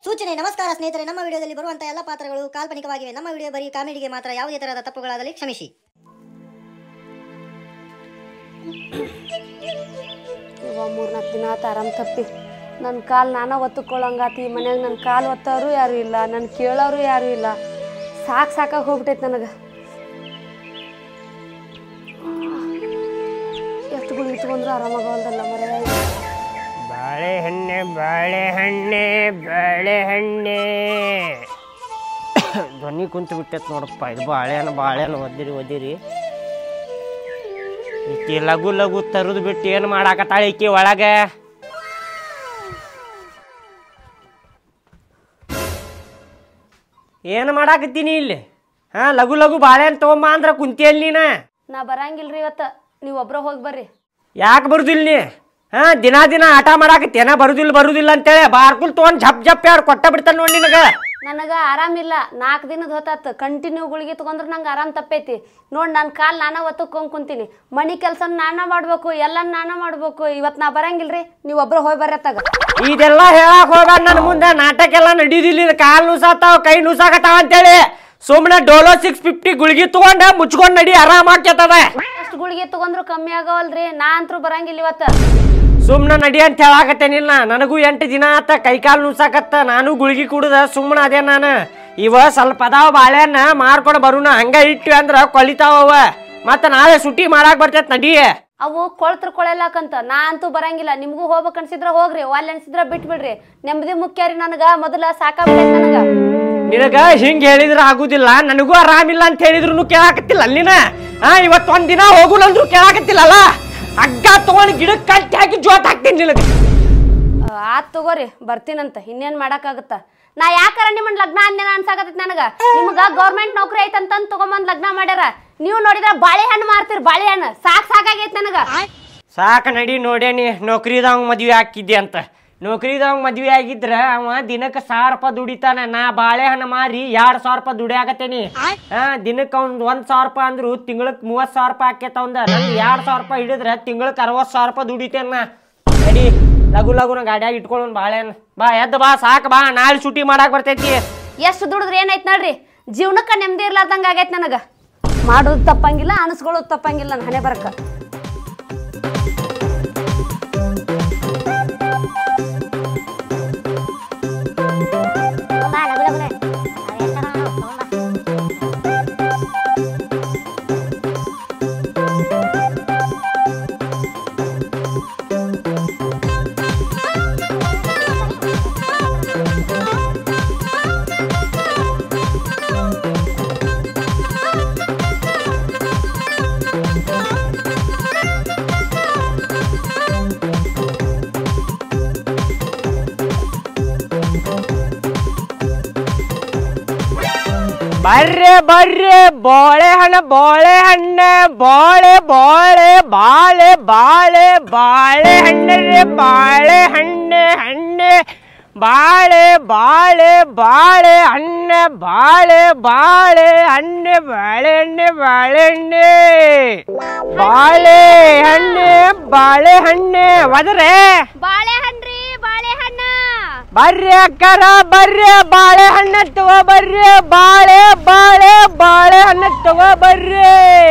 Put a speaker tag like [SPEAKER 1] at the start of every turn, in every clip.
[SPEAKER 1] ಸೂಚನೆ ನಮಸ್ಕಾರ ಸ್ನೇಹಿತರೆ, ನಮ್ಮ ವಿಡಿಯೋದಲ್ಲಿ ಬರುವಂತಹ ಎಲ್ಲ ಪಾತ್ರಗಳು ಕಾಲ್ಪನಿಕವಾಗಿವೆ. ನಮ್ಮ ವಿಡಿಯೋ ಬರೀ ಕಾಮಿಡಿಗೆ ಮಾತ್ರ. ಯಾವುದೇ ತರಹದ ತಪ್ಪುಗಳಾದಲ್ಲಿ ಕ್ಷಮಿಸಿ.
[SPEAKER 2] ಇವಾಗ 3-4 ದಿನ ಆತ ಆರಾಮ್ ತಪ್ಪಿ ನನ್ನ ಕಾಲು ನಾನ ಒತ್ತುಕೊಳ್ಳಂಗಾತಿ. ಮನ್ಯಾಗ ನನ್ನ ಕಾಲು ಒತ್ತೋರು ಯಾರು ಇಲ್ಲ, ನನ್ನ ಕೇಳೋರು ಯಾರು ಇಲ್ಲ. ಸಾಕಾಗಿ ಹೋಗ್ಬಿಟ್ಟೈತೆ ನನಗೆ. ಎಷ್ಟು ಗುಳಿ ಇಟ್ಕೊಂಡ್ರು ಆರಾಮಾಗವಲ್ದಲ್ಲ ಮರ.
[SPEAKER 3] ಬಾಳೆಹಣ್ಣೆ ಬಾಳೆಹಣ್ಣೆ ಬಾಳೆಹಣ್ಣೆ ಧ್ವನಿ ಕುಂತು ಬಿಟ್ಟೈತೆ ನೋಡಪ್ಪ. ಇದು ಬಾಳೆಹಣ್ಣು ಒದಿರಿ ಈಕಿ ಲಘು ಲಘು ತರದು ಬಿಟ್ಟು ಏನು ಮಾಡಾಕತ್ತಾಳೆ ಈಕಿ ಒಳಗೆ? ಏನು ಮಾಡಾಕತ್ತೀನಿ ಇಲ್ಲಿ? ಲಘು ಲಘು ಬಾಳೆಹಣ್ಣು ತಗೊಂಬ ಅಂದ್ರೆ ಕುಂತಿಯಲ್ಲಿ
[SPEAKER 2] ನಾ ಬರಂಗಿಲ್ರಿ ಇವತ್ತು. ನೀವು ಒಬ್ರ ಹೋಗಿ ಬರ್ರಿ.
[SPEAKER 3] ಯಾಕೆ ಬರುದಿಲ್ಲ ನೀ? ದಿನ ಆಟ ಮಾಡಾಕತ್ತೇನ? ಬರುದಿಲ್ಲ ಅಂತೇಳಿ ಬಾರ್ಕುಲ್ ತೊಗೊಂಡು ಜಪ್ ಯಾರು ಕೊಟ್ಟ ಬಿಡ್ತಾನೆ ನೋಡಿ ನಿನಗೆ.
[SPEAKER 2] ನನಗೆ ಆರಾಮಿಲ್ಲ. 4 ದಿನದ ಹೊತ್ತಾತು ಕಂಟಿನ್ಯೂ ಗುಳಿಗೆ ತೊಗೊಂಡ್ರೆ ನಂಗೆ ಆರಾಮ್ ತಪ್ಪೈತಿ ನೋಡಿ. ನನ್ನ ಕಾಲು ನಾನ ಒತ್ತಕ್ಕೊಂಡ್ ಕುಂತೀನಿ. ಮನೆ ಕೆಲಸ ನಾನ ಮಾಡ್ಬೇಕು, ಎಲ್ಲ ನಾನ ಮಾಡ್ಬೇಕು. ಇವತ್ತು ನಾ ಬರಂಗಿಲ್ರಿ, ನೀವು ಒಬ್ರು ಹೋಗಿ ಬರ್ರತ್ತಾಗ.
[SPEAKER 3] ಇದೆಲ್ಲ ಹೇಳಕ್ ಹೋಗ್ಬೇಡ ನನ್ನ ಮುಂದೆ. ನಾಟಕ ಎಲ್ಲ ನಡೀದಿಲ್ಲ. ಕಾಲು ನುಸಾತಾವ, ಕೈ ನುಸಾಕತಾವ ಅಂತೇಳಿ ಸುಮ್ಮನೆ ಡೋಲೋ 650 ಗುಳಿಗೆ ತಗೊಂಡ ಮುಚ್ಕೊಂಡ್ ನಡಿ, ಆರಾಮ ಆಗ್ತದ.
[SPEAKER 2] ಅಷ್ಟು ಗುಳಿಗೆ ತಗೊಂಡ್ರು ಕಮ್ಮಿ ಆಗವಲ್ರಿ. ನಾ ಅಂತೂ ಬರಂಗಿಲ್ಲ ಇವತ್ತು.
[SPEAKER 3] ಸುಮ್ಮನೆ ನಡಿ ಅಂತ ಹೇಳಾಕತ್ತೇನಿಲ್ಲ. ನನಗೂ 8 ದಿನ ಆತ ಕೈ ಕಾಲು ನುಸಾಕತ್ತ. ನಾನು ಗುಳಿಗೆ ಕುಡ್ದ ಸುಮ್ಮನೆ ಅದೇ ನಾನು. ಇವ ಸ್ವಲ್ಪ ಅದಾವ ಬಾಳೆಹಣ್ಣ ಮಾರ್ಕೊಂಡು ಬರುನ. ಹಂಗ ಇಟ್ಟು ಅಂದ್ರ ಕೊಳಿತಾವ. ಮತ್ತ ನಾಳೆ ಸುಟ್ಟಿ ಮಾಡಾಕ್ ಬರ್ತೈತ್ ನಡಿ.
[SPEAKER 2] ಅವು ಕೊಳೆಲಾಕಂತ. ನಾ ಅಂತೂ ಬರಂಗಿಲ್ಲ. ನಿಮ್ಗೂ ಹೋಗ್ಬೇಕು ಅನ್ಸಿದ್ರ ಹೋಗ್ರಿ, ಅಲ್ಲಿ ಅನ್ಸಿದ್ರ ಬಿಟ್ಬಿಡ್ರಿ. ನೆಮ್ಮದಿ ಮುಖ್ಯ ರೀ ನನಗ. ಮೊದಲ ಸಾಕಾಗ್ಬಿಟ್ಟೈತಿ ನನಗ.
[SPEAKER 3] ನಿನಗ ಹಿಂಗ್ ಹೇಳಿದ್ರ ಆಗುದಿಲ್ಲ. ನನಗೂ ಆರಾಮಿಲ್ಲ ಅಂತ ಹೇಳಿದ್ರು ಕೇಳಾಕತ್ತಿಲ್ಲ ಅಲ್ಲಿನ. ಇವತ್ತೊಂದ್ ದಿನ ಹೋಗುನಂದ್ರು ಕೇಳಾಕತ್ತಿಲ್ಲಲ್ಲ. ಹಗ್ಗ ತಗೊಂಡ್ ಗಿಡಕ್ಕೆ ಕಟ್ಟಿ ಹಾಕಿ ಜೋತ್ ಹಾಕ್ತೀನಿ ನಿನಗ.
[SPEAKER 2] ಆತ್ ತಗೋರಿ, ಬರ್ತೀನಂತ. ಇನ್ನೇನ್ ಮಾಡಕ್ಕಾಗತ್ತ? ನಾ ಯಾಕಾರ ನಿಮ್ಮನ್ ಲಗ್ನ ಅಂದೇನ ಅನ್ಸಾಕತ್ತೈತಿ ನನಗ. ನಿಮ್ಗ ಗೌರ್ಮೆಂಟ್ ನೌಕರಿ ಐತಂತಂದ್ ತಗೊಂಬಂದ್ ಲಗ್ನ ಮಾಡ್ಯಾರ. ನೀವು ನೋಡಿದ್ರ ಬಾಳೆಹಣ್ಣು ಮಾರ್ತೀರಿ. ಬಾಳೆಹಣ್ಣು ಸಾಕಾಗೈತಿ ನನಗ.
[SPEAKER 3] ಸಾಕ ನಡಿ. ನೋಡೇನಿ ನೌಕರಿದವಂಗ ಮದ್ವೆ ಹಾಕಿದ್ದೆ ಅಂತ. ನೌಕರಿದವಂಗ ಮದ್ವೆ ಆಗಿದ್ರ ಅವ ದಿನಕ್ಕೆ 1000 ರೂಪಾಯಿ ದುಡಿತಾನ. ನಾ ಬಾಳೆಹಣ್ಣು ಮಾರಿ 2000 ರೂಪಾಯಿ ದುಡಿಯಾಕತ್ತೇನಿ. ದಿನಕ್ಕೆ ಅವ್ನ್ 1000 ರೂಪಾಯಿ ಅಂದ್ರು ತಿಂಗಳಕ್ 30,000 ರೂಪಾಯಿ ಆಕೇತವಂದ. ನಂಗೆ 2000 ರೂಪಾಯಿ ಹಿಡಿದ್ರೆ ತಿಂಗಳಕ್ಕೆ 60,000 ರೂಪಾಯಿ ದುಡಿತೇನ. ನಡಿ ಲಘು ಗಾಡಿಯಾಗ ಇಟ್ಕೊಳ್ಳೋನ್ ಬಾಳೆಹಣ್ಣು. ಬಾ ಎದ್ದು ಬಾ, ಸಾಕು ಬಾ. ನಾಳೆ ಶೂಟಿ ಮಾಡಾಕ್ ಬರ್ತೈತಿ.
[SPEAKER 2] ಎಷ್ಟು ದುಡಿದ್ರೆ ಏನೈತ್ ನೋಡ್ರಿ. ಜೀವನಕ್ಕ ನೆಮ್ಮದಿ ಇರ್ಲಾರ್ದಂಗ ಆಗೈತಿ ನನಗ. ಮಾಡೋದು ತಪ್ಪಂಗಿಲ್ಲ, ಅನಿಸ್ಕೊಳ್ಳೋದು ತಪ್ಪಂಗಿಲ್ಲ. ನನ್ನ ಹಣೆ ಬರಕ
[SPEAKER 3] ಬರ್ರೆ ಬಾಳೆಹಣ್ಣು ಬಾಳೆಹಣ್ಣು ಬಾಳೆಹಣ್ಣು ಹಣ್ಣೆ ಬಾಳೆಹಣ್ಣೆ ಒದ್ರೆ ಬರ್ರಿ ಅಕ್ಕರ ಬರ್ರಿ. ಬಾಳೆಹಣ್ಣು ತಗೋ ಬರ್ರಿ. ಬಾಳೆಹಣ್ಣು ತಗೋ ಬರ್ರಿ.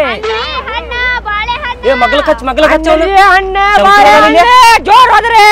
[SPEAKER 3] ಮಗ್ಲ ಕಚ್ಚ ಹಣ್ಣ ಬಾಳೆಹಣ್ಣೆ ಜೋರ್ ಹೋದ್ರಿ.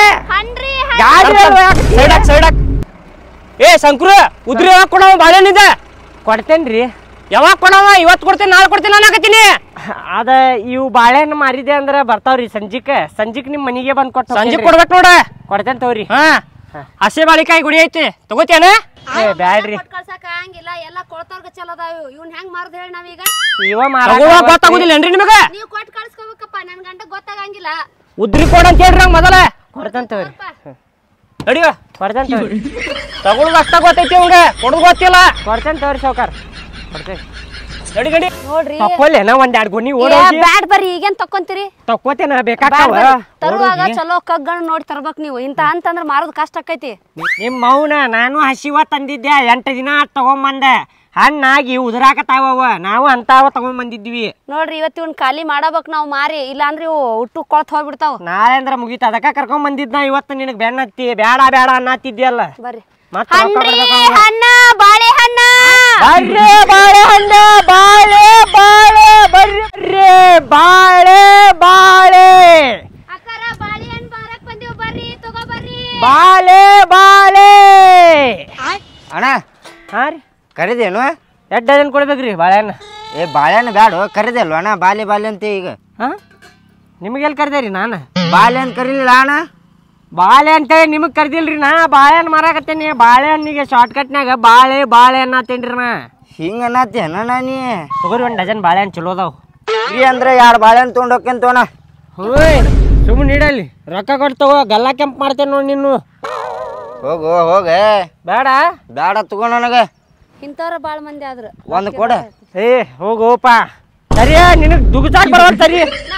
[SPEAKER 3] ಸೈಡಾಕ್ ಶಂಕರ ಉದ್ರಿ ಯಾವಾಗ ಕೊಡವ? ಬಾಳೆಹಣ್ಣಿದೆ ಕೊಡ್ತೇನ್ರಿ. ಯಾವಾಗ ಕೊಡವ? ಇವತ್ತು ಕೊಡ್ತೇನೆ, ನಾಳೆ ಕೊಡ್ತೇನೆ ಅನ್ನಕತ್ತೀನಿ. ಅದ ಇವು ಬಾಳೆಹಣ್ಣು ಮಾರಿದೆ ಅಂದ್ರ ಬರ್ತಾವ್ರಿ ಸಂಜಿಕ್ ನಿಮ್ ಮನಿಗೆ ಬಂದ್ ಕೊಟ್ಟ. ಸಂಜೆ ಕೊಡ್ಬೇಕು ನೋಡ. ಕೊಡ್ತೇನೆ ತಗೋರಿ. ಹಸಿ ಬಾಳಿಕಾಯಿ ಗುಡಿ ಐತಿ, ತಗೋತೇನ? ಬ್ಯಾಡ್ರಿ.
[SPEAKER 2] ಎಲ್ಲ ಕೊಳ್ತವ್ರಿಗೆ ಚಲೋ ಅದಾವ. ಇವ್ನ ಹೆಂಗ್ ಮಾರ್ದ ಹೇಳಿ ನಾವೀಗ?
[SPEAKER 3] ಗೊತ್ತಾಗುದಿಲ್ಲ ಏನ್ರಿ ನಿಮಗ?
[SPEAKER 2] ನೀವು ಕೊಟ್ಟು ಕಳ್ಸ್ಕೋಬೇಕಪ್ಪ. ನನ್ ಗಂಟ ಗೊತ್ತಾಗಂಗಿಲ್ಲ.
[SPEAKER 3] ಉದ್ರಿ ಕೊಡ ಅಂತ ಹೇಳ್ರಿ ನಂಗೆ ಮೊದಲ. ಕೊಡ್ತೇನೆ ತಗೋರಿ. ನಡಿವ ಕೊಡ್ತೇನೆ ತಗೋರಿ. ತಗೊಳುದು ಅಷ್ಟ ಗೊತ್ತೈತಿ ಅವಂಗ, ಕೊಡುದು ಗೊತ್ತಿಲ್ಲ. ಕೊಡ್ತೇನೆ ತಗೋರಿ ಸಾವ್ಕಾರ್, ಕೊಡ್ತೇನೆ. ನಡಿ
[SPEAKER 2] ನೋಡ್ರಿ
[SPEAKER 3] ತಕ್ಕೊಲ್ಲೇನ ಒಂದ್ 2 ಗೊನಿ
[SPEAKER 2] ಬ್ಯಾಡ್ ಬರ್ರಿ. ಈಗೇನ್ ತಕ್ಕೊಂತೀರಿ?
[SPEAKER 3] ತಕ್ಕೋತೇನ ಬೇಕಾಗ್ತಾವ.
[SPEAKER 2] ತರುವಾಗ ಚಲೋ ಕಗ್ಗಣ್ಣ ನೋಡಿ ತರ್ಬೇಕ್ ನೀವು. ಇಂತ ಅಂತಂದ್ರ ಮಾರೋದ್ ಕಷ್ಟ ಆಕೈತಿ.
[SPEAKER 3] ನಿಮ್ ಮೌನ ನಾನು ಹಸಿವ ತಂದಿದ್ದೆ. 8 ದಿನ ತಗೊಂಬಂದೆ. ಹಣ್ಣಾಗಿ ಉದುರಾಕತಾವ. ನಾವು ಅಂತಾವ ತಗೊಂಡ್ ಬಂದಿದ್ವಿ
[SPEAKER 2] ನೋಡ್ರಿ. ಇವತ್ತು ಇವ್ನ ಖಾಲಿ ಮಾಡಬೇಕು ನಾವು ಮಾರಿ, ಇಲ್ಲ ಅಂದ್ರೆ ಇವು ಹುಟ್ಟು ಕೊಳತ್ ಹೋಗ್ಬಿಡ್ತಾವ.
[SPEAKER 3] ನಾಳೆ ಅಂದ್ರ ಮುಗೀತ. ಅದಕ್ಕ ಕರ್ಕೊಂಡ್ ಬಂದಿದ್ನ ಇವತ್ತು. ನಿನಗ್ ಬೆನ್ನತ್ತಿ ಬೇಡ ಬೇಡ ಅನ್ನತ್ತಿದ್ಯಲ್ಲ.
[SPEAKER 2] ಬರ್ರಿ ಹಣ್ರಿ ಹಣ್ಣ ಬಾಳೆಹಣ್ಣ
[SPEAKER 3] ಬರ್ರಿ ಬಾಳೆಹಣ್ಣ ಬಾಳೆ ಬಾಳೆ ಬರ್ರಿ ಬಾಳೆ ಬಾಳೆ
[SPEAKER 2] ಅಕ್ಕರ ಬಾಳೆಹಣ್ಣು ಮಾರಕ್ ಬಂದಿವ್ ಬರ್ರಿ ತಗೋ ಬರ್ರಿ
[SPEAKER 3] ಬಾಳೆ ಬಾಳೆ
[SPEAKER 4] ಅಣ್ಣ
[SPEAKER 3] ಹಾ ರೀ
[SPEAKER 4] ಕರಿದೇನು?
[SPEAKER 3] 2 ಡಜನ್ ಕೊಡ್ಬೇಕ್ರಿ ಬಾಳೆಹಣ್ಣು.
[SPEAKER 4] ಏ ಬಾಳೆಹಣ್ಣು ಬ್ಯಾಡು, ಕರಿದಲ್ವ ಅಣ್ಣ? ಬಾಲೆ ಬಾಲೆ ಅಂತ ಈಗ
[SPEAKER 3] ಹಾ ನಿಮಗೆಲ್ಲಿ ಕರ್ದೇರಿ ನಾನು?
[SPEAKER 4] ಬಾಲೆ ಅಂತ ಕರೀಲಿಲ್ಲ ಅಣ್ಣ?
[SPEAKER 3] ಬಾಳೆ ಅಂತೇಳಿ ನಿಮಗೆ ಕರ್ದಿಲ್ರಿ ನಾ ಬಾಳೆಹಣ್ಣು ಮಾರಾಕತ್ತೇನಿ. ಬಾಳೆಹಣ್ಣಿಗೆ ಶಾರ್ಟ್ಕಟ್ನಾಗ ಬಾಳೆ ಬಾಳೆ ಅನ್ನತ್ತೇನ್ರಿ ನಾ.
[SPEAKER 4] ಹಿಂಗೆ ಅನ್ನತ್ತೇನ ನೀ?
[SPEAKER 3] ತಗೋರಿ 1 ಡಜನ್ ಬಾಳೆಹಣ್ಣು ಚಲೋ ಅದಾವ.
[SPEAKER 4] ಫ್ರೀ ಅಂದ್ರೆ 2 ಬಾಳೆಹಣ್ಣು ತೊಗೊಂಡು ಹೋಗ್ಕಂತೋಣ.
[SPEAKER 3] ಹೋಯ್ ಸುಮ್ಮನೆ ನೀಡಲ್ಲಿ ರೊಕ್ಕ ಕೊಟ್ಟು ತಗೋ, ಗಲ್ಲ ಕೆಂಪ್ ಮಾಡ್ತೇನೆ ನೋಡಿ ನೀನು.
[SPEAKER 4] ಹೋಗು ಹೋಗ.
[SPEAKER 3] ಬೇಡ
[SPEAKER 4] ಬೇಡ ತಗೋ ನನಗೆ.
[SPEAKER 2] ಇಂಥವ್ರ ಬಾಳ ಮಂದಿ ಆದ್ರು
[SPEAKER 4] ಒಂದು ಕೊಡ.
[SPEAKER 3] ಏ ಹೋಗೋಪ ಸರಿಯ ನಿನಗೆ ದುಗ್ಸಾಕ್ ಬರೋಲ್ಲ ಸರಿ.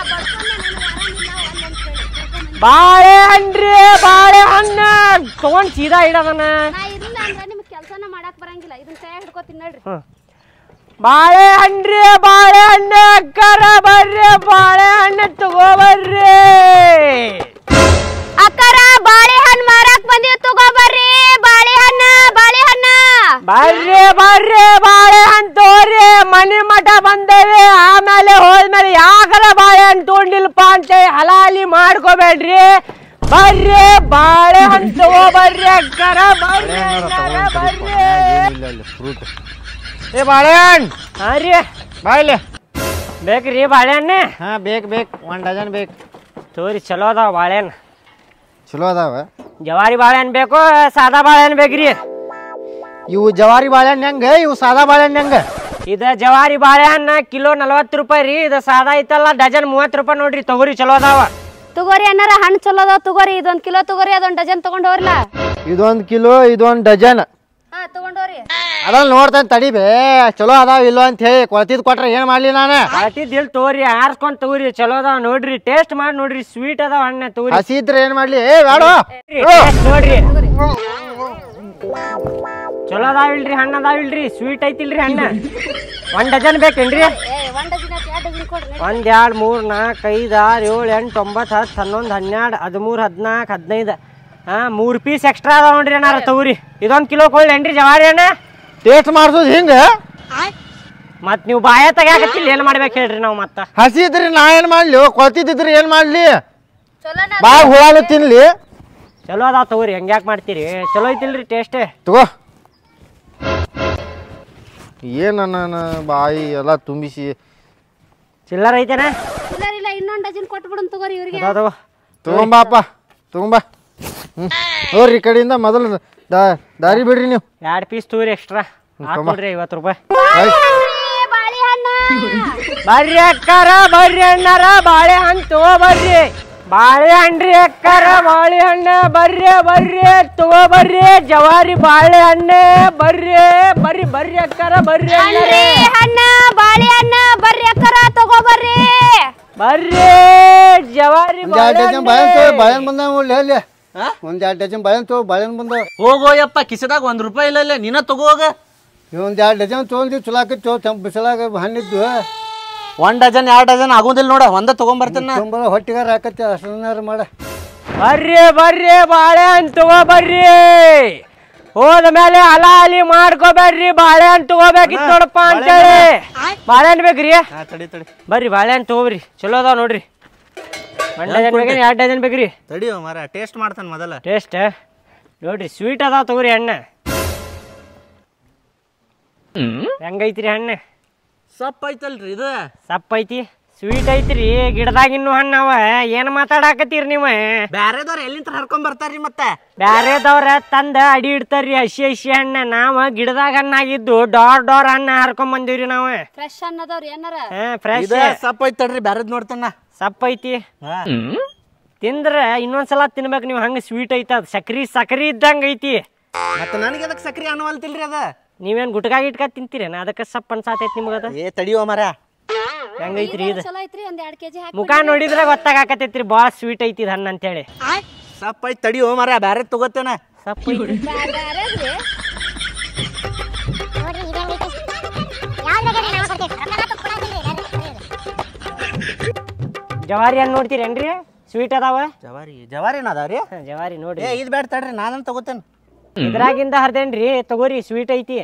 [SPEAKER 3] ಬಾಳೆಹಣ್ಣ್ರಿ ಬಾಳೆಹಣ್ಣು ತಗೊಂಡ್ ಸೀದಾ ಇಡದನ.
[SPEAKER 2] ನಾ ಇರ್ಲಿಲ್ಲ ಅಂದ್ರೆ ನಿಮ್ಗೆ ಕೆಲಸನ ಮಾಡಕ್ ಬರಂಗಿಲ್ಲ. ಇದನ್ನ ಕೈ ಹಿಡ್ಕೊತೀನಿ ನೋಡ್ರಿ.
[SPEAKER 3] ಬಾಳೆಹಣ್ಣ್ರಿ ಬಾಳೆಹಣ್ಣು ಅಕ್ಕರ ಬರ್ರಿ ಬಾಳೆಹಣ್ಣು ತಗೋ ಬರ್ರಿ.
[SPEAKER 2] ಅಕ್ಕರ ಬಾಳೆಹಣ್ಣು ಮಾರಕ್ ಬಂದಿವ್ ತಗೋ ಬರ್ರಿ ಬಾಳೆಹಣ್ಣ ಬಾಳೆಹಣ್ಣ
[SPEAKER 3] ಬರ್ರಿ ಬರ್ರಿ ಬಾಳೆಹಣ್ಣು ತೋರಿ ಮನಿ ಮಠ ಬಂದೇವಿ. ಆಮೇಲೆ ಹೋದ್ಮೇಲೆ ಯಾಕರ ಬಾಳೆಹಣ್ಣು ತೊಗೊಂಡಿಲ್ಪ ಅಂತೇಳಿ ಹಲಾಲಿ ಮಾಡ್ಕೋಬೇಡ್ರಿ. ಬರ್ರಿ ಬಾಳೆಹಣ್ಣು ತಗೋ ಬರ್ರಿ ಅಕ್ಕರ ಬರ್ರಿ ಬರ್ರಿ.
[SPEAKER 4] ಏ ಬಾಳೆಹಣ್ಣು
[SPEAKER 3] ಹಾ ರೀ
[SPEAKER 4] ಬಾಯ್ಲಿ
[SPEAKER 3] ಬೇಕ್ರಿ ಬಾಳೆಹಣ್ಣು?
[SPEAKER 4] ಹಾ ಬೇಕು 1 ಡಜನ್ ಬೇಕು.
[SPEAKER 3] ತೋರಿ ಚಲೋ ಅದಾವ ಬಾಳೆಹಣ್ಣು.
[SPEAKER 4] ಚಲೋ ಅದಾವ.
[SPEAKER 3] ಜವಾರಿ ಬಾಳೆಹಣ್ಣು ಬೇಕು ಸಾದಾ ಬಾಳೆಹಣ್ಣು ಬೇಕ್ರಿ?
[SPEAKER 4] ಇವು ಜವಾರಿ ಬಾಳೆಹಣ್ಣು ಹೆಂಗ, ಇವು ಸಾದಾ ಬಾಳೆಹಣ್ಣು ಹೆಂಗ?
[SPEAKER 3] ಇದು ಜವಾರಿ ಬಾಳೆಹಣ್ಣು ಕಿಲೋ 40 ರೂಪಾಯಿ ರೀ. ಇದು ಸಾದಾ ಐತಲ್ಲ ಡಜನ್ 30 ರೂಪಾಯಿ ನೋಡ್ರಿ. ತಗೋರಿ ಚಲೋ ಅದಾವ.
[SPEAKER 2] ತಗೋರಿ ಅಣ್ಣಾರ ಹಣ್ಣು ಚಲೋ ಅದಾವ ತಗೋರಿ. ಇದೊಂದ್ ಕಿಲೋ ತಗೋರಿ, ಅದೊಂದ್ ಡಜನ್ ತಗೊಂಡ್ ಹೋಗ್ರಲ್ಲ.
[SPEAKER 4] ಇದೊಂದು ಕಿಲೋ ಇದೊಂದು ಡಜನ್.
[SPEAKER 2] ಹಾ ತಗೊಂಡೋರಿ.
[SPEAKER 4] ಅದ್ರಲ್ಲಿ ನೋಡ್ತಾನೆ ತಡಿಬೇ ಚಲೋ ಅದಾವ ಇಲ್ಲೋ ಅಂತ ಹೇಳಿ ಕೊಳ್ತಿದ್ ಕೊಟ್ರೆ ಏನ್ ಮಾಡ್ಲಿ ನಾನು?
[SPEAKER 3] ಕಳ್ತಿದ್ದಿಲ್ ತಗೋರಿ, ಆರ್ಸ್ಕೊಂಡ್ ತಗೋರಿ. ಚಲೋ ಅದಾವ ನೋಡ್ರಿ, ಟೇಸ್ಟ್ ಮಾಡಿ ನೋಡ್ರಿ. ಸ್ವೀಟ್ ಅದಾವ ಹಣ್ಣು ತಗೋರಿ.
[SPEAKER 4] ಹಸಿ ಇದ್ರೆ ಏನ್ ಮಾಡ್ಲಿ? ಏ ಬೇಡ
[SPEAKER 3] ನೋಡ್ರಿ ಚಲೋ ಅದಾವಿಲ್ರಿ ಹಣ್ಣು ಅದಾವಿಲ್ರಿ? ಸ್ವೀಟ್ ಐತಿಲ್ರಿ ಹಣ್ಣು? 1 ಡಜನ್ ಬೇಕೇನ್ರಿ?
[SPEAKER 2] 1 ಡಜನ್ 2 ಡಜನ್ ಕೊಡ್ರಿ.
[SPEAKER 3] 1 2 3 4 5 6 7 8 9 10 11 12 13 14 15 3 ಪೀಸ್ ಎಕ್ಸ್ಟ್ರಾ ಅದಾವ ನೋಡ್ರಿ ಅಣ್ಣಾರ. ತಗೋರಿ ಇದೊಂದು ಕಿಲೋ ಕೊಡ್ಲೇನ್ರಿ ಜವಾರಿ ಹಣ್ಣು?
[SPEAKER 4] ಟೇಸ್ಟ್ ಮಾಡ್ಸೋದು ಹಿಂಗ?
[SPEAKER 3] ಮತ್ ನೀವು ಬಾಯ ತೆಗ್ಯಾಕತ್ತಿಲ್ಲ ಏನ್ ಮಾಡ್ಬೇಕು ಹೇಳ್ರಿ ನಾವು? ಮತ್ತ
[SPEAKER 4] ಹಸಿ ಇದ್ರಿ ನಾ ಏನ್ ಮಾಡ್ಲಿ? ಕೊಳ್ತಿದ್ದಿದ್ರಿ ಏನ್ ಮಾಡ್ಲಿ?
[SPEAKER 2] ಚಲೋನ
[SPEAKER 4] ಬಾ ಹುಳಾನು ತಿನ್ಲಿ.
[SPEAKER 3] ಚಲೋ ಅದಾವ ತಗೋರಿ. ಹಂಗ್ಯಾಕ್ ಮಾಡ್ತೀರಿ? ಚಲೋ ಐತಿಲ್ರಿ ಟೇಸ್ಟ್?
[SPEAKER 4] ತಗೋ. ಏನ ನಾನು ಬಾಯಿ ಎಲ್ಲ ತುಂಬಿಸಿ
[SPEAKER 3] ಚಿಲ್ಲರ್ ಐತೆನಾ?
[SPEAKER 2] ಇಲ್ಲ ಇನ್ನೊಂದ್ ಡಜನ್ ಕೊಟ್ಬಿಡನ್ ತಗೋರಿ ಇವ್ರಿಗೆ.
[SPEAKER 4] ತಗೊಂಬಾಪ ತಗೊಂಬಾ. ನೋಡ್ರಿ ಈ ಕಡೆಯಿಂದ ಮೊದಲು ದಾರಿ ಬಿಡ್ರಿ ನೀವು.
[SPEAKER 3] 2 ಪೀಸ್ ತಗೋರಿ ಎಕ್ಸ್ಟ್ರಾ. ನೋಡ್ರಿ 50 ರೂಪಾಯಿ.
[SPEAKER 2] ಬಾಳೆಹಣ್ಣ
[SPEAKER 3] ಬರ್ರಿ ಅಕ್ಕಾರ ಬರ್ರಿ ಅಣ್ಣಾರ ಬಾಳೆಹಣ್ಣು ತಗೋ ಬರ್ರಿ. ಬಾಳೆಹಣ್ಣ್ರಿ ಅಕ್ಕಾರ ಬಾಳೆಹಣ್ಣು ಬರ್ರಿ ಬರ್ರಿ ತಗೋ ಬರ್ರಿ. ಜವಾರಿ ಬಾಳೆಹಣ್ಣು ಬರ್ರಿ ಬರ್ರಿ ಬರ್ರಿ ಅಕ್ಕಾರ ಬರ್ರಿ
[SPEAKER 2] ಹಣ್ಣ ಬಾಳೆಹಣ್ಣ ಬರ್ರಿ ಅಕ್ಕರ ತಗೋ ಬರ್ರಿ
[SPEAKER 3] ಬರ್ರಿ. ಜವಾರಿ
[SPEAKER 4] ಬಾಳೆಹಣ್ಣು ಬಂದಾವ ಅಲ್ಲಿ. ಒಂದ್ 2 ಡಜನ್ ಬಾಳೆಹಣ್ಣು ತಗೋ. ಬಾಳೆಹಣ್ಣು ಬಂದಾವ.
[SPEAKER 5] ಹೋಗೋಯಪ್ಪ ಕಿಸದಾಗ 1 ರೂಪಾಯಿ ಇಲ್ಲ ನೀನ ತಗೋಗ.
[SPEAKER 4] ಒಂದ್ 2 ಡಜನ್ ತೊಗೊಂಡಿ ಚಲೋ ಆಕೈತಿ. ಬಿಸಿಲಾಗ ಹಣ್ಣಿದ್ದು
[SPEAKER 5] 1 ಡಜನ್ 2 ಡಜನ್ ಆಗೋದಿಲ್ಲ ನೋಡ, ಒಂದ ತಗೊಂಬರ್ತೇನೆ.
[SPEAKER 4] ಹೊಟ್ಟಿಗಾರ ಹಾಕತ್ತೆ ಅಷ್ಟನ್ನಾರ ಮಾಡ.
[SPEAKER 3] ಬರ್ರಿ ಬರ್ರಿ ಬಾಳೆಹಣ್ಣು ತಗೋ ಬರ್ರಿ. ಹೋದ ಮೇಲೆ ಹಲಾಲಿ ಮಾಡ್ಕೋಬೇಡ್ರಿ. ಬಾಳೆಹಣ್ಣು ತಗೋಬೇಕಿತ್ತು ನೋಡಪ್ಪ ಅಂತೇಳಿ. ಬಾಳೆಹಣ್ಣು ಬೇಕ್ರಿ?
[SPEAKER 5] ತಡಿ ತಡಿ
[SPEAKER 3] ಬರ್ರಿ ಬಾಳೆಹಣ್ಣು ತಗೋಬ್ರಿ. ಚಲೋ ಅದಾವ ನೋಡ್ರಿ. 1 ಡಜನ್ ಬೇಕ್ರಿ? 2 ಡಜನ್ ಬೇಕ್ರಿ?
[SPEAKER 5] ತಡಿಯೋ ಮಾರ ಟೇಸ್ಟ್ ಮಾಡ್ತಾನೆ ಮೊದಲ.
[SPEAKER 3] ಟೇಸ್ಟ್ ನೋಡ್ರಿ ಸ್ವೀಟ್ ಅದಾವ ತಗೋರಿ ಹಣ್ಣು. ಹೆಂಗೈತ್ರಿ ಹಣ್ಣು?
[SPEAKER 5] ಸಪ್ ಐತಲ್ರಿ ಇದು?
[SPEAKER 3] ಸಪ್ಪ ಐತಿ, ಸ್ವೀಟ್ ಐತ್ರಿ. ಗಿಡದಾಗ ಇನ್ನು ಹಣ್ಣು ಅವ. ಏನ್ ಮಾತಾಡಕತ್ತೀರಿ ನೀವು?
[SPEAKER 5] ಬ್ಯಾರೆದವ್ರ ಎಲ್ಲಿಂತ ಹರ್ಕೊಂಡ್ ಬರ್ತಾರ್ರಿ ಮತ್ತೆ?
[SPEAKER 3] ಬ್ಯಾರೆದವ್ರ ತಂದ ಅಡಿ ಇಡ್ತಾರ್ರಿ ಹಸಿ ಹಸಿ ಹಣ್ಣು. ನಾವ್ ಗಿಡದಾಗ ಹಣ್ಣಾಗಿದ್ದು ಡೋರ್ ಹಣ್ಣು ಹರ್ಕೊಂಡ್ ಬಂದಿವ್ರಿ ನಾವು.
[SPEAKER 2] ಫ್ರೆಶ್ ಅನ್ನದವ್ರಿ ಏನಾರ?
[SPEAKER 3] ಫ್ರೆಶ್
[SPEAKER 5] ಸಪ್ ಐತ್ ತಡ್ರಿ, ಬ್ಯಾರೆದ್ ನೋಡ್ತೇನ.
[SPEAKER 3] ಸಪ್ಪ ಐತಿ. ತಿಂದ್ರ ಇನ್ನೊಂದ್ಸಲ ತಿನ್ಬೇಕು ನೀವು. ಹಂಗ ಸ್ವೀಟ್ ಐತದ. ಸಕ್ರಿ ಇದ್ದಂಗ ಐತಿ.
[SPEAKER 5] ಮತ್ತೆ ನನಗೆ ಅದಕ್ಕೆ ಸಕ್ರಿ ಅನ್ನವಲ್ತಿಲ್ರಿ ಅದ.
[SPEAKER 3] ನೀವೇನ್ ಗುಟ್ಕಾ ಗಿಟ್ಕಾ ತಿಂತೀರೇನ? ಅದಕ್ಕೆ ಸಪ್ಪ ಅನ್ಸಾತೈತಿ ನಿಮ್ಗದ.
[SPEAKER 5] ಏ ತಡಿಯೋ ಮರ.
[SPEAKER 3] ಹೆಂಗೈತ್ರಿ ಇದು?
[SPEAKER 2] ಚಲೋ ಐತ್ರಿ. ಒಂದ್ 2 kg ಹಾಕಿ.
[SPEAKER 3] ಮುಖ ನೋಡಿದ್ರೆ ಗೊತ್ತಾಗತೈತ್ರಿ ಬಾಳ ಸ್ವೀಟ್ ಐತಿ ಹಣ್ಣು ಅಂತೇಳಿ.
[SPEAKER 5] ಸಪ್ ಐತ್ ತಡಿಯೋ ಮರ, ಬ್ಯಾರೆ ತಗೋತೇನ.
[SPEAKER 3] ಸಪ್ಪ ಐತಿ.
[SPEAKER 2] ಬ್ಯಾರೆದ್ರಿ
[SPEAKER 3] ಜವಾರಿ ಹಣ್ಣು ನೋಡ್ತೀರೇನ್ರಿ? ಸ್ವೀಟ್ ಅದಾವ.
[SPEAKER 5] ಜವಾರಿನ ಅದಾವ್ರಿ?
[SPEAKER 3] ಜವಾರಿ ನೋಡ್ರಿ.
[SPEAKER 5] ಏ ಇದು ಬ್ಯಾಡ ತಡ್ರಿ, ನಾನಂತ ತಗೋತೇನೆ.
[SPEAKER 3] ಇದ್ರಾಗಿಂದ ಹರ್ದೇನ್ರಿ ತಗೋರಿ ಸ್ವೀಟ್ ಐತಿ.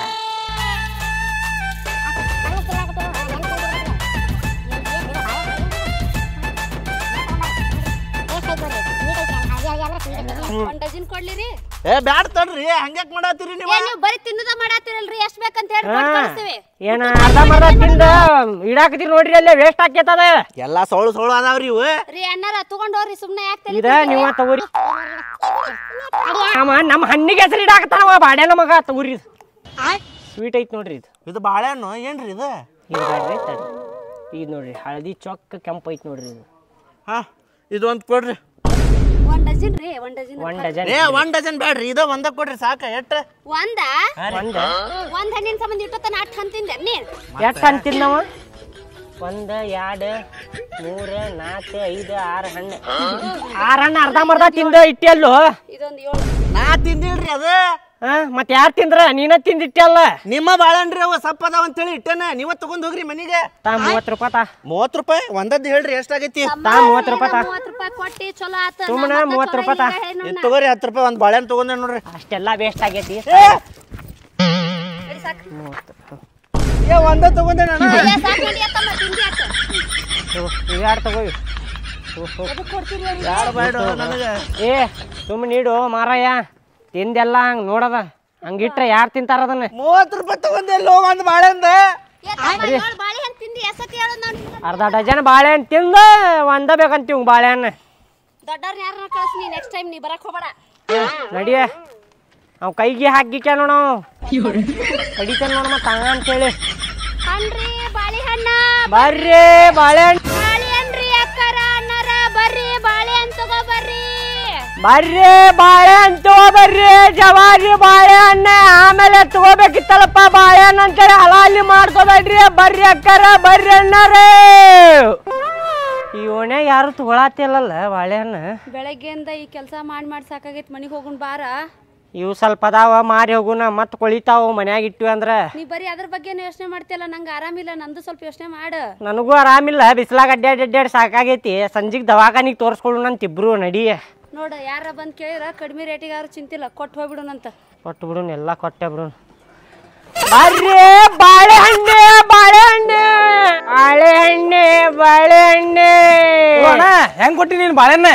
[SPEAKER 2] ಒಂದ್ ಡಜನ್ ಕೊಡ್ಲಿರಿ?
[SPEAKER 5] ಏ ಬ್ಯಾಡ ತಡ್ರಿ, ಹಂಗ್ಯಾಕ್ ಮಾಡಾತೀರಿ ನೀವು?
[SPEAKER 2] ನೀವು ಬರೀ ತಿನ್ನದ ಮಾಡಾತಿರಲ್ರಿ, ಎಷ್ಟ್ ಬೇಕಂತ ಹೇಳಿ ಕೊಟ್ಟು ಕಳಿಸ್ತೀವಿ.
[SPEAKER 3] ಏನ ಅರ್ಧ ಮರ್ಧ ತಿಂದ ಇಡಾಕತ್ತೀರಿ ನೋಡ್ರಿ, ಅಲ್ಲೇ ವೇಸ್ಟ್ ಆಕೇತದ.
[SPEAKER 5] ಎಲ್ಲಾ ಸೋಳು ಅದಾವ್ರಿ ಇವು.
[SPEAKER 2] ರೀ ಅಣ್ಣಾರ ತಗೊಂಡ್ ಹೋಗ್ರಿ, ಸುಮ್ನೆ ಯಾಕೆ
[SPEAKER 3] ಇದ ನೀವ ತಗೋರಿ. ನಮ್ಮ ಹಣ್ಣಿಗೆ ಹೆಸರು ಇಡಾಕತ್ತಾನವ ಬಾಡ್ಯಾನ ಮಗ. ತಗೋರಿ ಸ್ವೀಟ್ ಐತಿ ನೋಡ್ರಿ.
[SPEAKER 5] ಇದು ಬಾಳೆಹಣ್ಣು ಏನ್ರಿ ಇದು?
[SPEAKER 3] ಇದು ಬ್ಯಾಡ್ರಿ ತಡಿ, ಇದು ನೋಡ್ರಿ ಹಳದಿ ಚೊಕ್ಕ ಕೆಂಪು ಐತಿ ನೋಡ್ರಿ ಇದು.
[SPEAKER 5] ಹಾ ಇದು ಒಂದ್ ಕೊಡ್ರಿ.
[SPEAKER 2] ಒಂದ್ ಡಜನ್ ರೀ, ಒಂದ್ ಡಜನ್.
[SPEAKER 5] ಏ 1 ಡಜನ್ ಬ್ಯಾಡ್ರಿ, ಇದು ಒಂದ ಕೊಡ್ರಿ ಸಾಕ. ಎಟ್ಟ?
[SPEAKER 2] ಒಂದ್ ಹಣ್ಣಿನ ಸಂಬಂಧ ಇಟ್ಟತನ 8 ಹಣ್ಣು ತಿಂದೆ ನೀ?
[SPEAKER 3] ಎಷ್ಟು ಹಣ್ಣು ತಿನ್ನವ? 1 2 3 4 5 6 ಹಣ್ಣು. 6 ಹಣ್ಣು ಅರ್ಧ ಮರ್ಧ ತಿಂದ ಇಟ್ಟೆಲ್ಲೋ.
[SPEAKER 2] ಇದೊಂದು 7.
[SPEAKER 5] ನಾ ತಿಂದಿಲ್ರಿ ಅದು.
[SPEAKER 3] ಮತ್ ಯಾರು ತಿಂದ್ರ? ನೀನ ತಿಂದಿಟ್ಟಲ್ಲ.
[SPEAKER 5] ನಿಮ್ಮ ಬಾಳೆಹಣ್ರಿ ಅವ ಸಪ್ಪ ಅದಾವ ಅಂತೇಳಿ ಇಟ್ಟೇನ. ನೀವ ತಗೊಂಡ್ ಹೋಗ್ರಿ ಮನಿಗೆ.
[SPEAKER 3] 30 ರೂಪಾಯಿ ತಾ.
[SPEAKER 5] 30 ರೂಪಾಯಿ ಒಂದದ್ದು ಹೇಳ್ರಿ ಎಷ್ಟಾಗೈತಿ?
[SPEAKER 3] 30 ರೂಪಾಯಿ ತಾ.
[SPEAKER 2] 30 ರೂಪಾಯಿ ಕೊಟ್ಟಿ ಚಲೋ ಆತ.
[SPEAKER 3] ಸುಮ್ಮನೆ 30 ರೂಪಾಯಿ ತಾ.
[SPEAKER 5] ಇದು ತಗೋರಿ 10 ರೂಪಾಯಿ ಒಂದ್ ಬಾಳೆಹಣ್ಣು ತಗೊಂಡೆ ನೋಡ್ರಿ.
[SPEAKER 3] ಅಷ್ಟೆಲ್ಲ ವೇಸ್ಟ್ ಆಗೈತಿ.
[SPEAKER 5] ಏ ಒಂದ ತಗೊಂಡೆ ನಾನು.
[SPEAKER 3] ಇವ್ಯಾರು ತಗೋವಿ.
[SPEAKER 5] ಯಾರು ಬೇಡ ನನಗೆ.
[SPEAKER 3] ಏ ಸುಮ್ಮನೆ ನೀಡು ಮಾರಾಯ, ತಿಂದೆಲ್ಲ ಹಂಗ ನೋಡದ. ಹಂಗಿಟ್ರೆ ಯಾರು ತಿಂತಾರ ಅದನ್ನ?
[SPEAKER 5] 30 ರೂಪಾಯಿ ತಗೊಂಡೆ ಎಲ್ಲೋ ಒಂದ್ ಬಾಳೆಹಣ್ಣು.
[SPEAKER 2] ಬಾಳೆಹಣ್ಣು ತಿಂದಿ ಎಸತಿ ಹೇಳೋದು ನಾನು.
[SPEAKER 3] ಅರ್ಧ ಡಜನ್ ಬಾಳೆಹಣ್ಣು ತಿಂದ ಒಂದ ಬೇಕಂತೀವ್ ಬಾಳೆಹಣ್ಣು.
[SPEAKER 2] ದೊಡ್ಡವ್ರನ್ನ ಯಾರನ್ನ ಕಳಿಸ್ನಿ, ನೆಕ್ಸ್ಟ್ ಟೈಮ್ ನೀ ಬರಕ್ ಹೋಗ್ಬೇಡ.
[SPEAKER 3] ನಡಿಯ ಅವ್ ಕೈಗೆ ಹಾಕಿಕ ನೋಡ ಕಡಿತಾನ ನೋಡ ಮತ್ತ ಅಂತೇಳಿ.
[SPEAKER 2] ಹಣ್ರಿ ಬಾಳೆಹಣ್ಣ,
[SPEAKER 3] ಬರ್ರಿ ಬಾಳೆಹಣ್ಣು.
[SPEAKER 2] ಬಾಳೆಹಣ್ರಿ ಅಕ್ಕರ ಅಣ್ಣರ ಬರ್ರಿ, ಬಾಳೆಹಣ್ಣು ತಗೋ ಬರ್ರಿ.
[SPEAKER 3] ಬರ್ರಿ ಬಾಳೆಹಣ್ಣು ತಗೋ ಬರ್ರಿ. ಜವಾರಿ ಬಾಳೆಹಣ್ಣು ಆಮೇಲೆ ತಗೋಬೇಕಿತ್ತಲ್ಲಪ್ಪ ಬಾಳೆಹಣ್ಣು ಅಂತೇಳಿ ಹಲಾಲಿ ಮಾಡ್ಕೋಬೇಡ್ರಿ. ಬರ್ರಿ ಅಕ್ಕರ, ಬರ್ರಿ ಅಣ್ಣರೇ. ಈ ಓಣೆ ಯಾರು ತಗೊಳತಿಲ್ಲಲ್ಲ ಬಾಳೆಹಣ್ಣು.
[SPEAKER 2] ಬೆಳಗ್ಗೆಯಿಂದ ಈ ಕೆಲಸ ಮಾಡಿ ಸಾಕಾಗೈತಿ, ಮನಿಗೆ ಹೋಗುನ್ ಬಾರ.
[SPEAKER 3] ಇವು ಸ್ವಲ್ಪ ಅದಾವ ಮಾರಿ ಹೋಗುನ, ಮತ್ ಕೊಳಿತಾವ ಮನ್ಯಾಗ ಇಟ್ಟಿವಿ ಅಂದ್ರ.
[SPEAKER 2] ನೀ ಬರೀ ಅದ್ರ ಬಗ್ಗೆ ಯೋಚನೆ ಮಾಡ್ತಿಯಲ್ಲ, ನಂಗೆ ಆರಾಮಿಲ್ಲ, ನಂದು ಸ್ವಲ್ಪ ಯೋಚನೆ ಮಾಡು.
[SPEAKER 3] ನನಗೂ ಆರಾಮಿಲ್ಲ, ಬಿಸಿಲಾಗ ಅಡ್ಡಾಡಿ ಸಾಕಾಗೈತಿ. ಸಂಜಿಗೆ ದವಾಖಾನಿಗೆ ತೋರಿಸ್ಕೊಳ್ಳೋಣ ಅಂತ ಇಬ್ರು. ನಡಿ
[SPEAKER 2] ನೋಡ, ಯಾರ ಬಂದ್ ಕೇಳಿರ ಕಡಿಮೆ ರೇಟಿಗೆ ಯಾರು ಚಿಂತಿಲ್ಲ, ಕೊಟ್ಟು ಹೋಗ್ಬಿಡುನಂತ.
[SPEAKER 3] ಕೊಟ್ಟು ಬಿಡುನ್, ಎಲ್ಲ ಕೊಟ್ಟೆ ಬಿಡು. ಬರ್ರಿ ಬಾಳೆಹಣ್ಣೆ, ಬಾಳೆಹಣ್ಣೆ, ಬಾಳೆಹಣ್ಣೆ, ಬಾಳೆಹಣ್ಣೆ.
[SPEAKER 6] ಹೆಂಗ್ ಕೊಟ್ಟಿ ನೀನ್ ಬಾಳೆಹಣ್ಣ?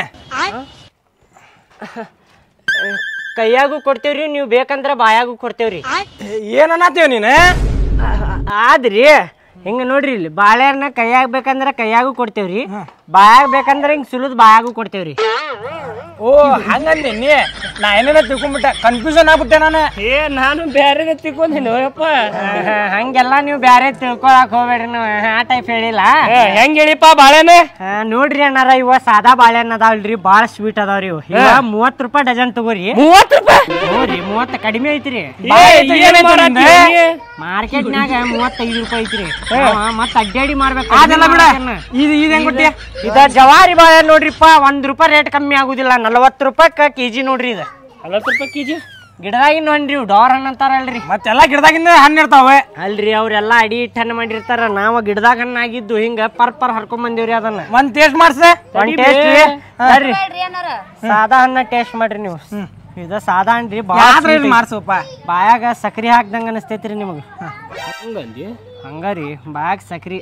[SPEAKER 3] ಕೈಯಾಗೂ ಕೊಡ್ತೇವ್ರಿ, ನೀವು ಬೇಕಂದ್ರ ಬಾಯಾಗೂ ಕೊಡ್ತೇವ್ರಿ.
[SPEAKER 6] ಏನನ್ನತ್ತೇವ್ ನೀನು?
[SPEAKER 3] ಆದ್ರಿ ಹಿಂಗ ನೋಡ್ರಿ, ಇಲ್ಲಿ ಬಾಳೆಹಣ್ಣ ಕೈಯಾಗ ಬೇಕಂದ್ರ ಕೈಯಾಗೂ ಕೊಡ್ತೇವ್ರಿ, ಬಾಯಾಗ ಬೇಕಂದ್ರ ಹಿಂಗ್ ಸುಲಿದ್ ಬಾಯಾಗೂ ಕೊಡ್ತೇವ್ರಿ.
[SPEAKER 6] ಓ ಹಂಗಂದಿ ನೀ? ನಾ ಏನೇನ ತಿಳ್ಕೊಂಡ್ಬಿಟ್ಟೆ, ಕನ್ಫ್ಯೂಷನ್ ಆಗ್ಬಿಟ್ಟೆ ನಾನು.
[SPEAKER 3] ನಾನು ಬ್ಯಾರೆ ತಿಳ್ಕೊಂಡೇನು ಯಪ್ಪ. ಹಂಗೆಲ್ಲ ನೀವು ಬ್ಯಾರೆ ತಿಳ್ಕೊಳಕ್ ಹೋಗ್ಬೇಡ್ರಿ, ನಾವು ಆ ಟೈಪ್ ಹೇಳಿಲ್ಲ.
[SPEAKER 6] ಹೆಂಗ್ ಹೇಳಿಪ್ಪ ಬಾಳೆಹಣ್ಣ?
[SPEAKER 3] ನೋಡ್ರಿ ಅಣ್ಣಾರ, ಇವ ಸಾದಾ ಬಾಳೆಹಣ್ಣ ಅದಾವಲ್ರಿ, ಬಾಳ ಸ್ವೀಟ್ ಅದಾವ್ರಿ ಇವ. 30 ರೂಪಾಯಿ ಡಜನ್ ತಗೋರಿ.
[SPEAKER 6] 30 ರೂಪಾಯಿ?
[SPEAKER 3] ನೋಡ್ರಿ 30 ಕಡಿಮೆ ಐತ್ರಿ. ಮಾರ್ಕೆಟ್ನಾಗ 35 ರೂಪಾಯಿ ಐತ್ರಿ. ಮತ್ತ ಅಡ್ಡಾಡಿ ಮಾರ್ಬೇಕು.
[SPEAKER 6] ಅದೆಲ್ಲ ಬಿಡ, ಇದು ಹೆಂಗ್ ಕೊಟ್ಟಿ?
[SPEAKER 3] ಇದ ಜವಾರಿ ಬಾಳೆ ನೋಡ್ರಿಪ್ಪ, 1 ರೂಪಾಯಿ ರೇಟ್ ಕಮ್ಮಿ ಆಗುದಿಲ್ಲ. 40 ರೂಪಾಯಿ ಕೆಜಿ ನೋಡ್ರಿ. ಇದು
[SPEAKER 6] 40 ರೂಪಾಯಿ ಕೆಜಿ?
[SPEAKER 3] ಗಿಡದಾಗಿನ ಹಣ್ರಿ, ಡೋರ್ ಹಣ್ಣು ಅಂತಾರಲ್ರಿ.
[SPEAKER 6] ಮತ್ತೆಲ್ಲಾ ಗಿಡದಾಗಿಂದ ಹಣ್ಣು ಇರ್ತಾವೆ
[SPEAKER 3] ಅಲ್ರಿ, ಅವ್ರೆಲ್ಲಾ ಅಡಿ ಇಟ್ಟು ಹಣ್ಣು ಮಾಡಿರ್ತಾರ. ನಾವ್ ಗಿಡದಾಗ ಹಣ್ಣು ಆಗಿದ್ದು ಹಿಂಗ ಪರ್ ಹರ್ಕೊಂಡ್ ಬಂದಿವ್ರಿ. ಅದನ್ನ
[SPEAKER 6] ಒಂದ್ ಟೇಸ್ಟ್ ಮಾಡ್ಸ.
[SPEAKER 3] ಬರ್ರಿ ಸಾದಾ ಹಣ್ಣ ಟೇಸ್ಟ್ ಮಾಡ್ರಿ ನೀವು. ಇದ ಸಾದಾ ಹಣ್ರಿ,
[SPEAKER 6] ಮಾಡ್ಸಪ್ಪ.
[SPEAKER 3] ಬಾಯಾಗ ಸಕ್ರಿ ಹಾಕ್ದಂಗ ಅನಸ್ತೈತ್ರಿ ನಿಮಗ. ಹಂಗಾರಿ ಬಾಯಾಗ ಸಕ್ರಿ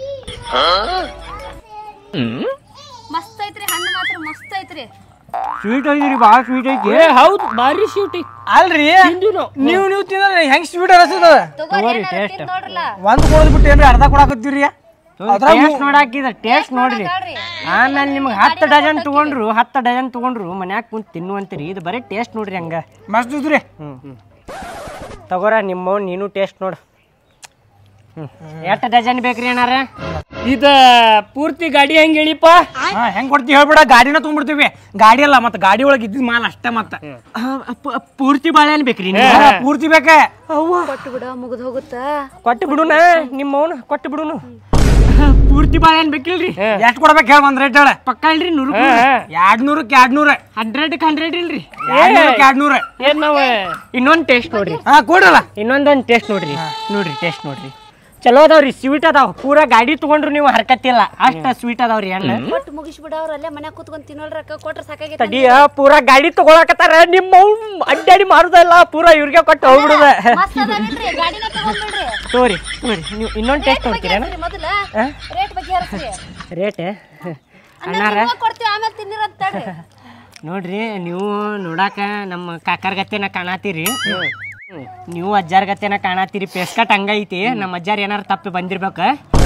[SPEAKER 2] ಮಸ್ತ್ ಐತ್ರಿ, ಹಣ್ಣು ಮಾತ್ರ ಮಸ್ತ್ ಐತ್ರಿ.
[SPEAKER 3] ಸ್ವೀಟ್ ಐತ್ರಿ, ಬಾಳ ಸ್ವೀಟ್ ಐತಿ.
[SPEAKER 6] ಹೌದು, ಬಾರಿ ಸ್ವೀಟ್ ಅಲ್ರಿ. ನೀವು ತಿಂದ್ರೆ ಹೆಂಗ್ ಸ್ವೀಟ್ ಅನಿಸ್ತದ?
[SPEAKER 2] ನೋಡ್ರಲ್ಲ,
[SPEAKER 6] ಒಂದ್ ಕೊಡದ್ ಬಿಟ್ಟು ಏನ್ರಿ ಅರ್ಧ ಕೊಡಾಕತ್ತೀರಿ?
[SPEAKER 3] ಟೇಸ್ಟ್ ನೋಡಾಕಿದ, ಟೇಸ್ಟ್ ನೋಡ್ರಿ. ಆಮೇಲೆ ನಿಮ್ಗೆ 10 ಡಜನ್ ತಗೊಂಡ್ರು ಮನ್ಯಾಗ ಕುಂತ್ ತಿನ್ನುವಂತೀರಿ. ಇದು ಬರೀ ಟೇಸ್ಟ್ ನೋಡ್ರಿ, ಹಂಗ
[SPEAKER 6] ಮಸ್ತ್ ಇದ್ರಿ.
[SPEAKER 3] ತಗೋರ ನಿಮ್ಮ ನೀನು ಟೇಸ್ಟ್ ನೋಡು. ಎಷ್ಟು ಡಜನ್ ಬೇಕ್ರಿ ಅಣ್ಣಾರ?
[SPEAKER 6] ಇದ ಪೂರ್ತಿ ಗಾಡಿ ಹೆಂಗ್ ಹೇಳಿಪ್ಪ? ಹೆಂಗ್ ಕೊಡ್ತೀವಿ ಹೇಳ್ಬಿಡ, ಗಾಡಿನ ತಗೊಂಡ್ಬಿಡ್ತೀವಿ. ಗಾಡಿ ಅಲ್ಲ, ಮತ್ತ ಗಾಡಿ ಒಳಗೆ ಇದ್ದಿದ್ ಮಾಲ್ ಅಷ್ಟೇ. ಮತ್ತ
[SPEAKER 3] ಪೂರ್ತಿ ಬಾಳೆಹಣ್ಣು ಬೇಕ್ರಿ?
[SPEAKER 6] ಪೂರ್ತಿ ಬೇಕ.
[SPEAKER 2] ಕೊಟ್ಟು ಬಿಡ, ಮುಗಿದ್ ಹೋಗುತ್ತ.
[SPEAKER 3] ಕೊಟ್ಟು ಬಿಡುನ, ನಿಮ್ಮವನು ಕೊಟ್ಟು ಬಿಡುನು. ಪೂರ್ತಿ ಬಾಳೆಹಣ್ಣು ಬೇಕಿಲ್ರಿ?
[SPEAKER 6] ಎಷ್ಟು ಕೊಡ್ಬೇಕು ಹೇಳ, ಒಂದ್ ರೇಟ್ ಹೇಳ.
[SPEAKER 3] ಪಕ್ಕ ಇಲ್ರಿ? 100
[SPEAKER 6] 200ಕ್ಕೆ 200,
[SPEAKER 3] 100ಕ್ಕೆ 100 ಇಲ್ರಿ?
[SPEAKER 6] 200.
[SPEAKER 3] ಇನ್ನೊಂದ್ ಟೇಸ್ಟ್ ನೋಡ್ರಿ.
[SPEAKER 6] ಕೊಡಲ್ಲ.
[SPEAKER 3] ಇನ್ನೊಂದೊಂದು ಟೇಸ್ಟ್ ನೋಡ್ರಿ. ಟೇಸ್ಟ್ ನೋಡ್ರಿ. ಚಲೋ ಅದಾವ್ರಿ, ಸ್ವೀಟ್ ಅದಾವ. ಪೂರಾ ಗಾಡಿ ತಗೊಂಡ್ರು ನೀವು ಹರ್ಕತ್ತಿಲ್ಲ, ಅಷ್ಟ ಸ್ವೀಟ್ ಅದಾವ್ರಿ ಹಣ್ಣು.
[SPEAKER 2] ಕೊಟ್ಟು ಮುಗಿಸ್ಬಿಡ ಅವ್ರಲ್ಲೇ ಮನ್ಯಾಗ ಕೂತ್ಕೊಂಡ್ ತಿನ್ನೋಲ್ರ ಕೊಟ್ರ ಸಾಕಾಗೈತಿ.
[SPEAKER 3] ತಡಿಯ ಪೂರಾ ಗಾಡಿ ತಗೊಳಕತ್ತಾರ, ನಿಮ್ಮ ಅಡ್ಡಾಡಿ ಮಾರುದಲ್ಲ, ಪೂರಾ ಇವ್ರಿಗೆ ಕೊಟ್ಟು ಹೋಗ್ಬಿಡುದ.
[SPEAKER 2] ಮಸ್ತ್ ಅದಾವೇನ್ರಿ ಗಾಡಿನ ತಗೊಂಡ್ಬಿಡ್ರಿ.
[SPEAKER 3] ತೋರಿ ನೀವು ಇನ್ನೊಂದು ಟೇಸ್ಟ್ ನೋಡ್ತೀರೇನ?
[SPEAKER 2] ಮೊದಲ ರೇಟ್ ಬಗ್ಗೆ ಹರಿಸ್ರಿ.
[SPEAKER 3] ರೇಟ್ ಅಣ್ಣಾರ
[SPEAKER 2] ಕೊಡ್ತೀವಿ ಆಮೇಲೆ ತಿನ್ನಿರಂತ ತಡ್ರಿ.
[SPEAKER 3] ನೋಡ್ರಿ, ನೀವು ನೋಡಾಕ ನಮ್ಮ ಕಾಕರ್ ಗತೆನ ಕಾಣತೀರಿ, ನೀವು ಅಜ್ಜಾರ್ ಗತೆನ ಕಾಣತೀರಿ. ಪೇಸ್ಕಟ್ ಹಂಗೈತಿ, ನಮ್ಮ ಅಜ್ಜಾರ್ ಏನಾರು ತಪ್ಪಿ ಬಂದಿರ್ಬೇಕ.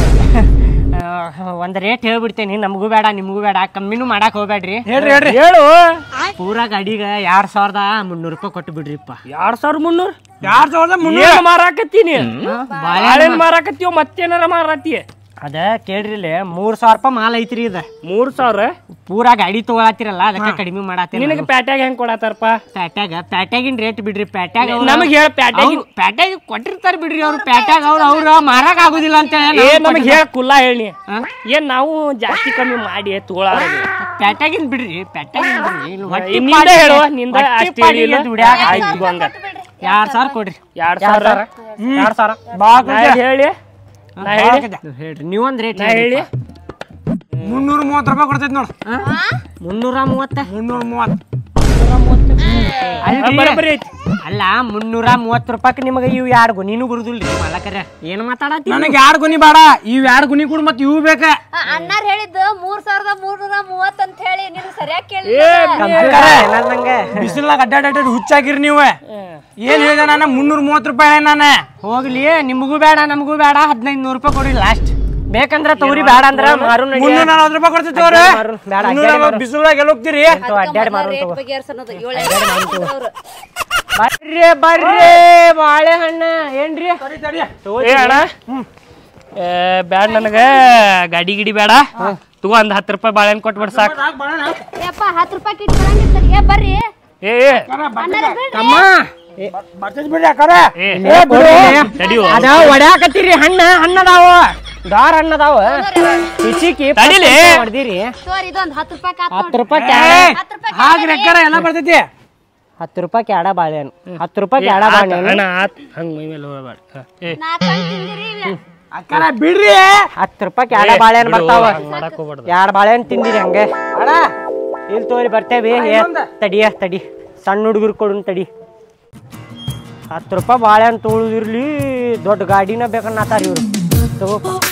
[SPEAKER 3] ಒಂದ್ ರೇಟ್ ಹೇಳ್ಬಿಡ್ತೇನಿ, ನಮಗೂ ಬೇಡ ನಿಮಗೂ ಬೇಡ, ಕಮ್ಮಿನೂ ಮಾಡಾಕ್ ಹೋಗ್ಬೇಡ್ರಿ.
[SPEAKER 6] ಹೇಳ್ರಿ ಹೇಳು.
[SPEAKER 3] ಪೂರಾ ಗಾಡಿಗ 2300 ರೂಪಾಯಿ ಕೊಟ್ಟು ಬಿಡ್ರಿಪ್ಪ.
[SPEAKER 6] 2300 2300 ಮಾರಾಕತ್ತೀನಿ. ಬಾಳೆಹಣ್ಣು ಮಾರಾಕತ್ತೀವ, ಮತ್ತೇನಾರ ಮಾರಾತಿ?
[SPEAKER 3] ಅದ ಕೇಳ್ರಿ, 3000 ರೂಪಾಯಿ ಮಾಲ್ ಐತ್ರಿ. ಇದ
[SPEAKER 6] 3000
[SPEAKER 3] ಪೂರಾ ಗಾಡಿ ತಗೊಳತಿರಲ್ಲ, ಅದಕ್ಕೆ ಕಡಿಮೆ ಮಾಡತ್ತೀರಿ.
[SPEAKER 6] ನಿನಗೆ ಪ್ಯಾಟ್ಯಾಗ ಹೆಂಗ್ ಕೊಡತಾರಪ್ಪ?
[SPEAKER 3] ಪ್ಯಾಟ್ಯಾಗಿನ ರೇಟ್ ಬಿಡ್ರಿ. ಪ್ಯಾಟ್ಯಾಗ
[SPEAKER 6] ನಮಗೆ ಹೇಳ,
[SPEAKER 3] ಪ್ಯಾಟ್ಯಾಗ ಕೊಟ್ಟಿರ್ತಾರ ಬಿಡ್ರಿ ಅವ್ರು. ಪ್ಯಾಟ್ಯಾಗ ಅವ್ರ ಮಾರಾಕ್ ಆಗುದಿಲ್ಲ ಅಂತ
[SPEAKER 6] ನಮಗೆ ಹೇಳ ಕುಲ್ಲ ಹೇಳಿ. ಏನ್ ನಾವು ಜಾಸ್ತಿ ಕಮ್ಮಿ ಮಾಡಿ ತಗೊಳಾರ.
[SPEAKER 3] ಪ್ಯಾಟ್ಯಾಗಿನ್ ಬಿಡ್ರಿ, ಪ್ಯಾಟ್ಯಾಗಿನ್ ಬಿಡ್ರಿ.
[SPEAKER 6] ನಿಂದ ಹೇಳು, ನಿಂದ ಅಷ್ಟೇ ಹೇಳಿಲ್ಲ.
[SPEAKER 3] 2000 ಕೊಡ್ರಿ.
[SPEAKER 6] 2000 ಬಾ ಹೇಳಿ.
[SPEAKER 3] ಹೇಳ್ರಿ ನೀವೊಂದ್ ರೇಟ್
[SPEAKER 6] ಹೇಳಿ. 330 ರೂಪಾಯಿ ಕೊಡ್ತೈತಿ ನೋಡು.
[SPEAKER 3] 330.
[SPEAKER 6] 330
[SPEAKER 3] ಅಲ್ಲ, 330 ರೂಪಾಯಿ ನಿಮಗೆ ಇವು 2 ಗುಣಿನೂ ಬರುದಿಲ್ರಿ ಮಾಲಕರ. ಏನ್ ಮಾತಾಡತ್ತಿ?
[SPEAKER 6] ನನಗೆ 2 ಗುಣಿ ಬೇಡ, ಇವ್ 2 ಗುಣಿ ಕೂಡ ಮತ್ತೆ ಇವು ಬೇಕ.
[SPEAKER 2] ಅಣ್ಣಾರ್ ಹೇಳಿದ್ದು 3330 ಅಂತ ಹೇಳಿ. ನೀನು ಸರಿಯಾಗಿ ಕೇಳಿ.
[SPEAKER 6] ಬಿಸಿಲಾಗ ಅಡ್ಡಾಡಿ ಹುಚ್ಚಾಗಿರಿ ನೀವು. ಏನ್ ಹೇಳಿದ ನಾನು? 330 ರೂಪಾಯಿ ನಾನು.
[SPEAKER 3] ಹೋಗ್ಲಿ, ನಿಮಗೂ ಬೇಡ ನಮಗೂ ಬೇಡ, 1500 ರೂಪಾಯಿ ಕೊಡ್ರಿ ಲಾಸ್ಟ್. ಬೇಕಂದ್ರ ತಗೋರಿ, ಬೇಡ ಅಂದ್ರ ಮಾರು.
[SPEAKER 6] 340 ರೂಪಾಯಿ ಕೊಡ್ತೀವಿ. ಬಿಸಿಲಾಗ ಎಲ್ಲ ಹೋಗ್ತೀರಿ?
[SPEAKER 3] ಅಡ್ಡಾಡಿ ಮಾರು.
[SPEAKER 2] ರೇಟ್ ಬಗ್ಗೆ ಹರಿಸೋದು 7
[SPEAKER 3] ಬರ್ರಿ ಬರ್ರಿ, ಬಾಳೆಹಣ್ಣ ಏನ್ರಿ?
[SPEAKER 6] ಏ ಅಣ್ಣ, ಬ್ಯಾಡ ನನಗ ಗಾಡಿ ಗಿಡಿ ಬೇಡ. ತಗೋ ಒಂದ್ 10 ರೂಪಾಯಿ ಬಾಳೆಹಣ್ಣು ಕೊಟ್ಬಿಡ್ ಸಾಕು.
[SPEAKER 2] 10 ರೂಪಾಯಿ ಕಿಟ್ ಬರಂಗಿರ್ತದೆ. ಬರ್ರಿ
[SPEAKER 6] ಏ
[SPEAKER 3] ಅಮ್ಮ ಅದ ಒಡ್ಯಾಕತ್ತೀರಿ. ಹಣ್ಣದಾವ, ದಾರ ಹಣ್ಣದಾವ. ಹಿಚಿಕಿ ಹೊಡ್ದಿರಿ.
[SPEAKER 2] ಇದೊಂದು 10 ರೂಪಾಯಿ
[SPEAKER 3] 10 ರೂಪಾಯಿ
[SPEAKER 6] ಹಾಗ್ರಿ ಅಕ್ಕಾರ, ಎಲ್ಲ ಬರ್ತೈತಿ.
[SPEAKER 3] 10 ರೂಪಾಯಿ ಕ್ಯಾಡ ಬಾಳೆಹಣ್ಣು, 10 ರೂಪಾಯಿ ಕ್ಯಾಡ ಬಾಳೆಹಣ್ಣು.
[SPEAKER 6] ಹಂಗ ಮೈ ಮೇಲೆ ಹೋಗಬೇಡ. ಅಕ್ಕಾರ ಬಿಡ್ರಿ.
[SPEAKER 3] 10 ರೂಪಾಯಿ ಕ್ಯಾಡ ಬಾಳೆಹಣ್ಣು ಬರ್ತಾವ. 2 ಬಾಳೆಹಣ್ಣು ತಿಂದಿರಿ ಹಂಗೆ. ಇಲ್ಲಿ ತೋರಿ ಬರ್ತೇವಿ. ತಡಿ ಸಣ್ಣ ಹುಡುಗರು ಕೊಡು ತಡಿ. 10 ರೂಪಾಯಿ ಬಾಳೆಹಣ್ಣು ತೊಗೊಳುದಿರ್ಲಿ, ದೊಡ್ಡ ಗಾಡಿನ ಬೇಕನ್ನತ್ತಾರ ಇವ್ರು. ತಗೋ.